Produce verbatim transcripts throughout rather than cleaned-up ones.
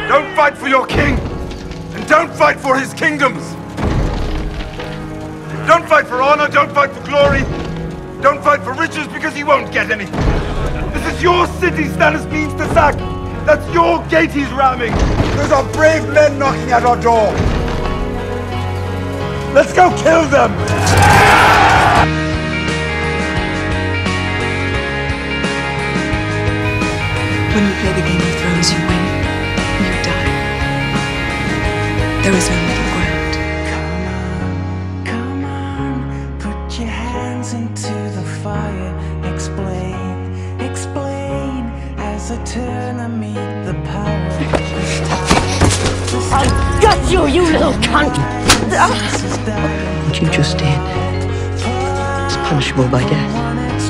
Don't fight for your king, and don't fight for his kingdoms. Don't fight for honor, don't fight for glory. Don't fight for riches, because he won't get any. This is your city Stannis means to sack. That's your gate he's ramming. Those are brave men knocking at our door. Let's go kill them! When you play the Game of Thrones, you win, you die. There is no middle ground. Come on, come on, put your hands into the fire. Explain, explain, as I turn and meet the power. I'll gut you, you little cunt! What you just did is punishable by death.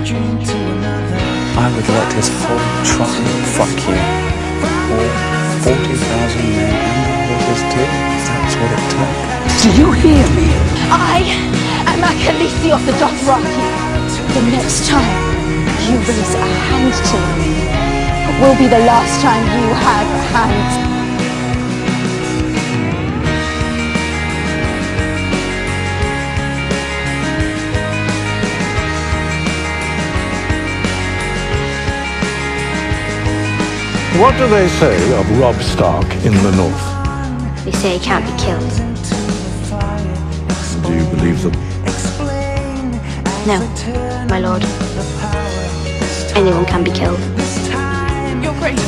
I would let this whole tribe fuck you. All forty thousand men and the horses too, if that's what it took. Do you hear me? I am Khaleesi of the Dothraki. The next time you raise a hand to me will be the last time you have a hand. What do they say of Robb Stark in the north? They say he can't be killed. Do you believe them? No, my lord. Anyone can be killed. Your Grace.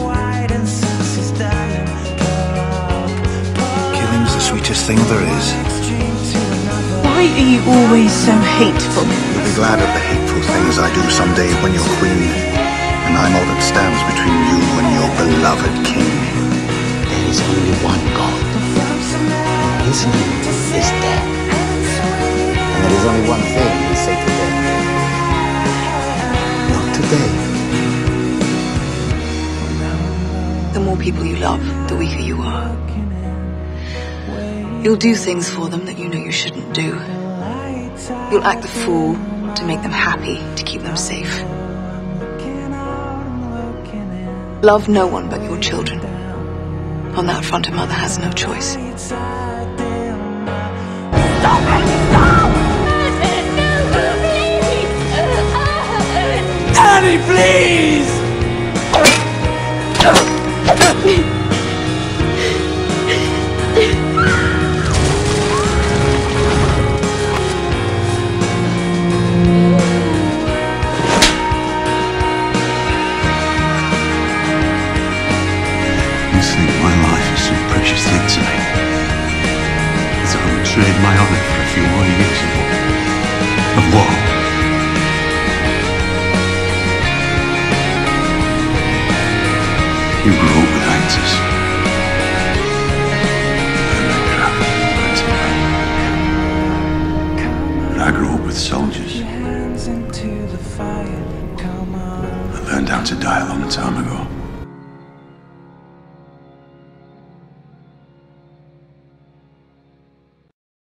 Killing's the sweetest thing there is. Why are you always so hateful? You'll be glad of the hateful things I do someday when you're queen. And I'm all that stands between you and your beloved king. There is only one God. His name is death. And there is only one thing we say to death. Not today. The more people you love, the weaker you are. You'll do things for them that you know you shouldn't do. You'll act the fool to make them happy, to keep them safe. Love no one but your children. On that front, a mother has no choice. Stop it! Stop! Annie, please! Precious thing to me. So I would trade my honor for a few more years of, of war. You grew up with actors. And I grew up with soldiers. I learned how to die a long time ago.